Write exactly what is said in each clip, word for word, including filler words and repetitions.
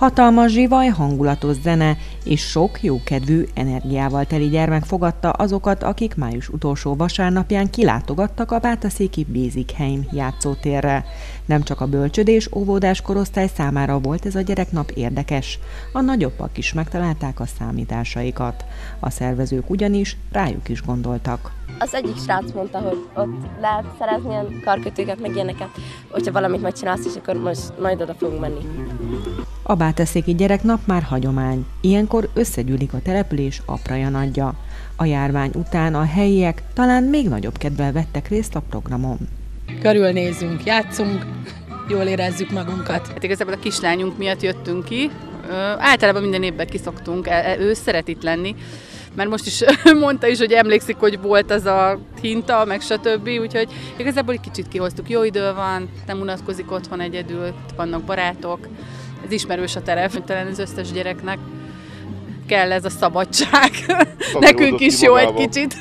Hatalmas zsivaj, hangulatos zene és sok jókedvű energiával teli gyermek fogadta azokat, akik május utolsó vasárnapján kilátogattak a bátaszéki Basic-Heim játszótérre. Nem csak a bölcsödés, óvodás korosztály számára volt ez a gyereknap érdekes, a nagyobbak is megtalálták a számításaikat. A szervezők ugyanis rájuk is gondoltak. Az egyik srác mondta, hogy ott lehet szerezni ilyen karkötőket, meg ilyeneket, hogyha valamit megcsinálsz, és akkor most majd oda fogunk menni. A bátaszéki gyereknap már hagyomány. Ilyenkor összegyűlik a település apraja nagyja. A járvány után a helyiek talán még nagyobb kedvel vettek részt a programon. Körülnézünk, játszunk, jól érezzük magunkat. Hát igazából a kislányunk miatt jöttünk ki. Ö, általában minden évben kiszoktunk, ő szeret itt lenni. Mert most is mondta is, hogy emlékszik, hogy volt az a hinta, meg stb. Úgyhogy igazából egy kicsit kihoztuk. Jó idő van, nem unatkozik otthon egyedül, vannak barátok. Ez ismerős a terep, talán az összes gyereknek kell ez a szabadság. Nekünk is jó egy kicsit.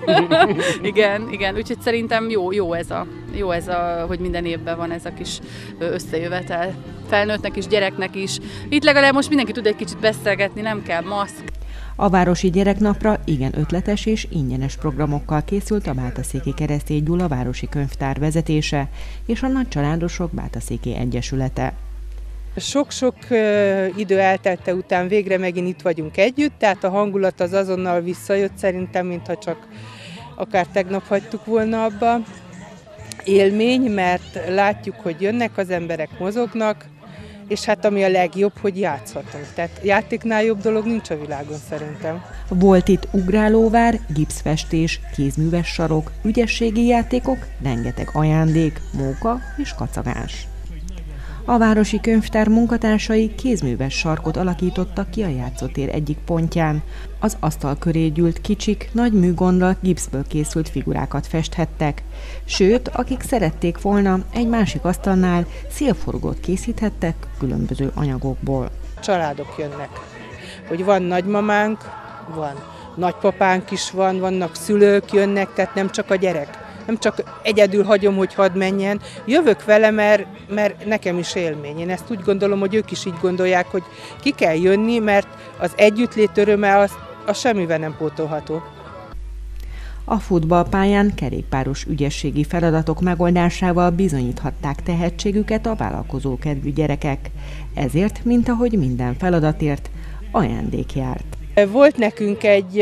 igen, igen, úgyhogy szerintem jó, jó, ez a, jó ez a, hogy minden évben van ez a kis összejövetel. Felnőttnek is, gyereknek is. Itt legalább most mindenki tud egy kicsit beszélgetni, nem kell maszk. A városi gyereknapra igen ötletes és ingyenes programokkal készült a Bátaszéki Keresztény Gyula Városi Könyvtár vezetése és a Nagycsaládosok Bátaszéki Egyesülete. Sok-sok idő eltelte után végre megint itt vagyunk együtt, tehát a hangulat az azonnal visszajött szerintem, mintha csak akár tegnap hagytuk volna abba. Élmény, mert látjuk, hogy jönnek az emberek, mozognak, és hát ami a legjobb, hogy játszhatunk. Tehát játéknál jobb dolog nincs a világon szerintem. Volt itt ugrálóvár, gipszfestés, kézműves sarok, ügyességi játékok, rengeteg ajándék, móka és kacagás. A Városi Könyvtár munkatársai kézműves sarkot alakítottak ki a játszótér egyik pontján. Az asztal köré gyűlt kicsik, nagy műgonddal gipszből készült figurákat festhettek. Sőt, akik szerették volna, egy másik asztalnál szélforgót készíthettek különböző anyagokból. Családok jönnek, hogy van nagymamánk, van nagypapánk is van, vannak szülők jönnek, tehát nem csak a gyerek. Nem csak egyedül hagyom, hogy hadd menjen. Jövök vele, mert, mert nekem is élmény. Én ezt úgy gondolom, hogy ők is így gondolják, hogy ki kell jönni, mert az együttlét öröme az, az semmivel nem pótolható. A futballpályán kerékpáros ügyességi feladatok megoldásával bizonyíthatták tehetségüket a vállalkozókedvű gyerekek. Ezért, mint ahogy minden feladatért, ajándék járt. Volt nekünk egy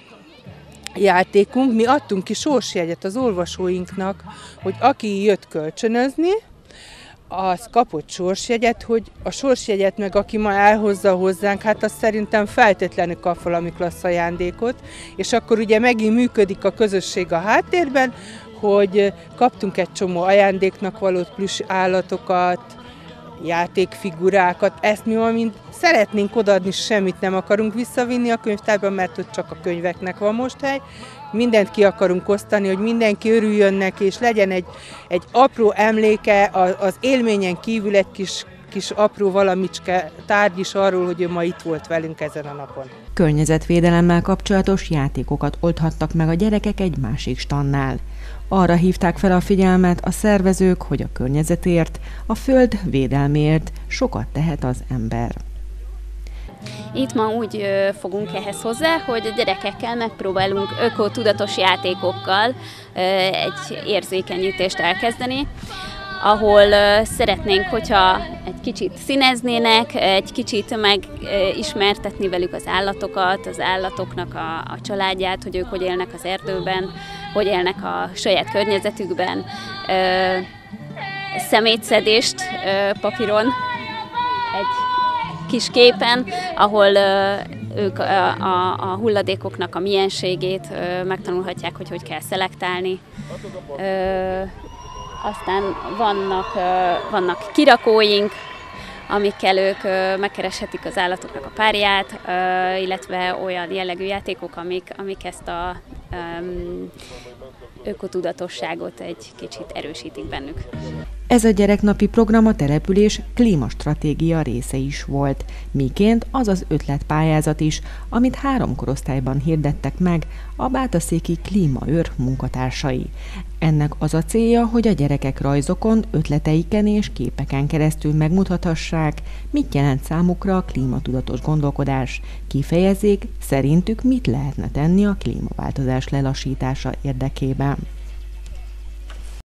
játékunk, mi adtunk ki sorsjegyet az olvasóinknak, hogy aki jött kölcsönözni, az kapott sorsjegyet, hogy a sorsjegyet meg aki ma elhozza hozzánk, hát az szerintem feltétlenül kap valami klassz ajándékot, és akkor ugye megint működik a közösség a háttérben, hogy kaptunk egy csomó ajándéknak valót, plusz állatokat, játékfigurákat, ezt mi ma mind szeretnénk odaadni, semmit nem akarunk visszavinni a könyvtárban, mert ott csak a könyveknek van most hely. Mindent ki akarunk osztani, hogy mindenki örüljön neki, és legyen egy, egy apró emléke, az élményen kívül egy kis, kis apró valamicske tárgy is arról, hogy ő ma itt volt velünk ezen a napon. Környezetvédelemmel kapcsolatos játékokat oldhattak meg a gyerekek egy másik standnál. Arra hívták fel a figyelmet a szervezők, hogy a környezetért, a föld védelméért sokat tehet az ember. Itt ma úgy fogunk ehhez hozzá, hogy a gyerekekkel megpróbálunk ökotudatos játékokkal egy érzékenyítést elkezdeni, ahol szeretnénk, hogyha egy kicsit színeznének, egy kicsit megismertetni velük az állatokat, az állatoknak a, a családját, hogy ők hogy élnek az erdőben, hogy élnek a saját környezetükben. Szemétszedést papíron, egy kis képen, ahol ők a, a, a hulladékoknak a mienségét megtanulhatják, hogy hogy kell szelektálni. Aztán vannak, vannak kirakóink, amikkel ők megkereshetik az állatoknak a párját, illetve olyan jellegű játékok, amik, amik ezt a ökotudatosságot egy kicsit erősítik bennük. Ez a gyereknapi program a település klímastratégia része is volt, miként az az ötletpályázat is, amit három korosztályban hirdettek meg a Bátaszéki Klímaőr munkatársai. Ennek az a célja, hogy a gyerekek rajzokon, ötleteiken és képeken keresztül megmutathassák, mit jelent számukra a klímatudatos gondolkodás, kifejezzék, szerintük mit lehetne tenni a klímaváltozás lelassítása érdekében.